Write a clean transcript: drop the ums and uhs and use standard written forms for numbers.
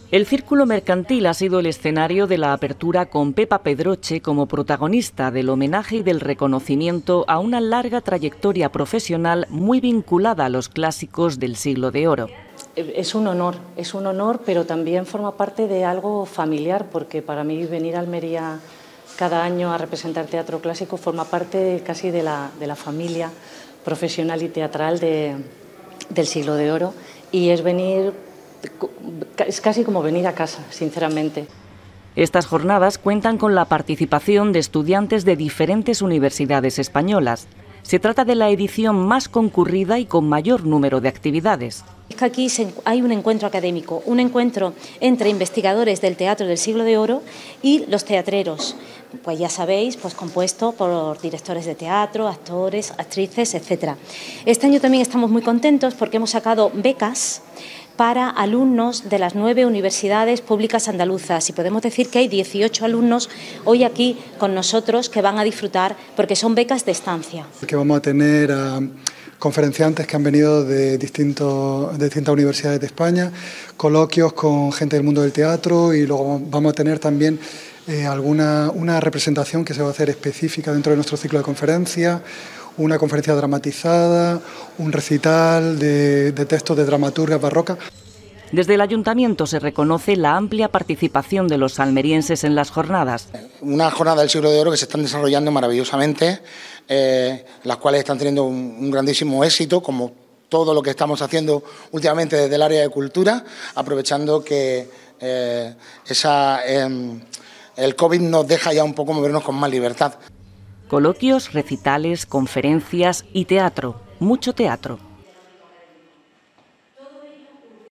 El Círculo Mercantil ha sido el escenario de la apertura con Pepa Pedroche como protagonista del homenaje y del reconocimiento a una larga trayectoria profesional muy vinculada a los clásicos del Siglo de Oro. Es un honor, pero también forma parte de algo familiar, porque para mí venir a Almería cada año a representar teatro clásico forma parte casi de la familia profesional y teatral del Siglo de Oro, y es casi como venir a casa, sinceramente. Estas jornadas cuentan con la participación de estudiantes de diferentes universidades españolas. Se trata de la edición más concurrida y con mayor número de actividades. Es que aquí hay un encuentro académico, un encuentro entre investigadores del teatro del Siglo de Oro y los teatreros. Pues ya sabéis, pues compuesto por directores de teatro, actores, actrices, etc. Este año también estamos muy contentos porque hemos sacado becas para alumnos de las 9 universidades públicas andaluzas, y podemos decir que hay 18 alumnos hoy aquí con nosotros que van a disfrutar porque son becas de estancia. Que vamos a tener a conferenciantes que han venido de distintas universidades de España, coloquios con gente del mundo del teatro, y luego vamos a tener también una representación que se va a hacer específica dentro de nuestro ciclo de conferencias, una conferencia dramatizada, un recital de textos de dramaturgas barrocas. Desde el Ayuntamiento se reconoce la amplia participación de los almerienses en las jornadas. Una jornada del Siglo de Oro que se están desarrollando maravillosamente, las cuales están teniendo un grandísimo éxito, como todo lo que estamos haciendo últimamente desde el área de cultura, aprovechando que el COVID nos deja ya un poco movernos con más libertad. Coloquios, recitales, conferencias y teatro, mucho teatro.